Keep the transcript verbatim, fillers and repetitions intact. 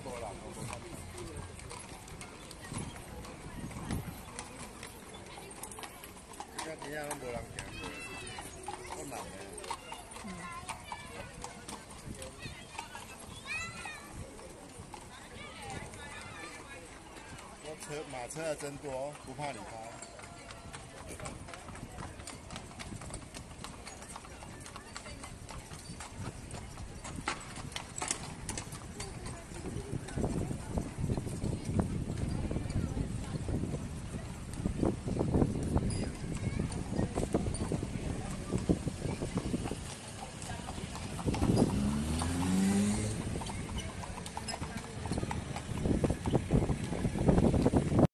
无人，我无看到。现在真正拢无人行过，够难的。嗯。车马车还真多，不怕你开。